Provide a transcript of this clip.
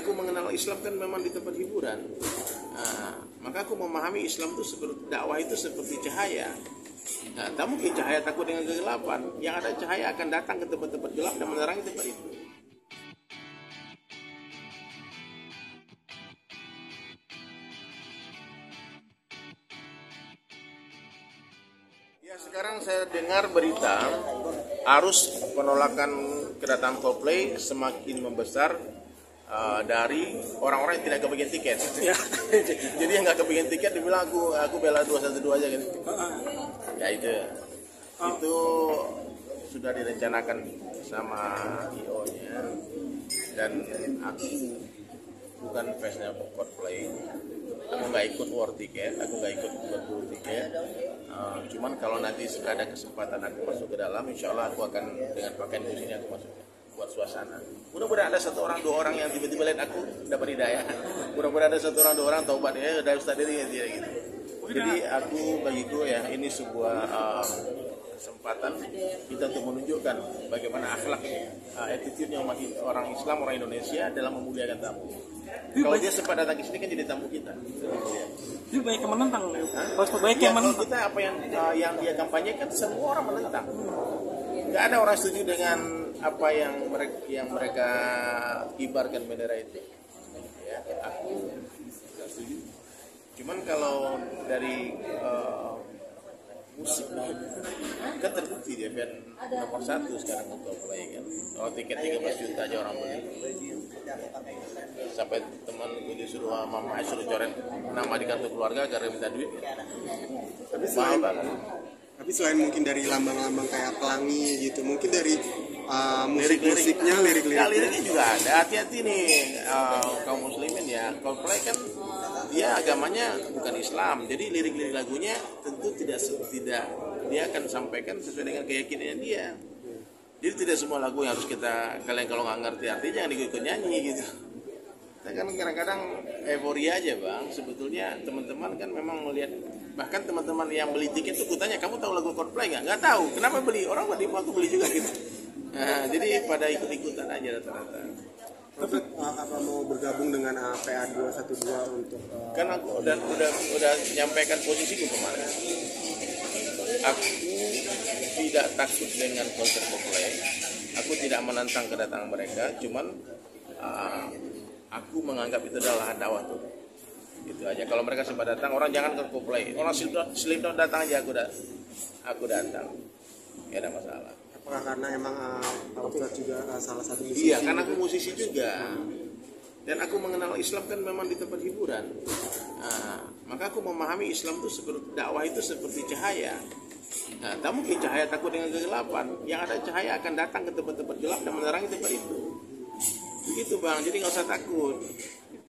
aku mengenal Islam kan memang di tempat hiburan. Maka aku memahami Islam itu seperti dakwah itu seperti cahaya. Tak mungkin cahaya takut dengan kegelapan. Yang ada cahaya akan datang ke tempat-tempat gelap dan menerangi tempat itu. Ya, sekarang saya dengar berita arus penolakan kedatangan Coldplay semakin membesar dari orang-orang yang tidak kebagian tiket. Jadi yang nggak kebagian tiket dibilang aku bela 212 aja gitu. Ya itu sudah direncanakan sama IO-nya, dan aku bukan fansnya Coldplay. Aku nggak ikut war tiket, aku nggak ikut berburu tiket. Cuman kalau nanti ada kesempatan aku masuk ke dalam, insya Allah aku akan dengan pakaian di sini aku masuk buat suasana. Mudah-mudahan ada satu orang dua orang yang tiba-tiba lihat aku dapat hidayah. Mudah-mudahan ada satu orang dua orang taubat ya dari Ustaz Dedi ya gitu. Jadi bagiku ya ini sebuah kesempatan kita untuk menunjukkan bagaimana akhlak attitude-nya orang Islam, orang Indonesia dalam memuliakan tamu. Kalau dia sempat datang ke sini kan jadi tamu kita. Itu banyak yang menentang. Banyak yang menentang. Kita apa yang dia kampanyekan semua orang menentang. Nggak ada orang setuju dengan apa yang mereka kibarkan bendera itu. Ya, aku nggak setuju. Cuman kalau dari musik kan terbukti dia band nomor 1 sekarang untuk play kan. Kalau tiket 13 juta aja orang beli. Sampai teman gue disuruh mama suruh coret nama di kartu keluarga karena minta duit. Tapi selain mungkin dari lambang-lambang kayak pelangi gitu, mungkin dari musik-musiknya, lirik-liriknya juga ada. Hati-hati nih kaum muslimin ya. Coldplay kan dia agamanya bukan Islam, jadi lirik-lirik lagunya tentu tidak dia akan sampaikan sesuai dengan keyakinannya dia. Jadi tidak semua lagu yang harus kalian kalau nggak ngerti artinya jangan ikut nyanyi gitu. Kita kan kadang-kadang euforia aja bang. Sebetulnya teman-teman kan memang melihat, bahkan teman-teman yang beli tiket tuh kutanya kamu tahu lagu Coldplay nggak? Nggak tahu. Kenapa beli? Orang beli aku beli juga gitu. Nah, jadi pada ikut-ikutan aja rata-rata. Tapi apa mau bergabung dengan PA 212 untuk kan aku udah menyampaikan posisiku kemarin. Aku tidak takut dengan konser Coldplay. Aku tidak menantang kedatangan mereka, cuman aku menganggap itu adalah dakwah tuh. Gitu aja. Kalau mereka sempat datang, orang jangan ke Coldplay. Orang Slipknot datang aja aku datang. Gak ada masalah. Apakah karena emang Pak Ustadz juga salah satu musisi? Iya, karena aku musisi juga. Dan aku mengenal Islam kan memang di tempat hiburan. Maka aku memahami Islam itu seperti dakwah itu seperti cahaya. Tak mungkin cahaya takut dengan kegelapan. Yang ada cahaya akan datang ke tempat-tempat gelap dan menerangi tempat itu. Begitu bang, jadi nggak usah takut.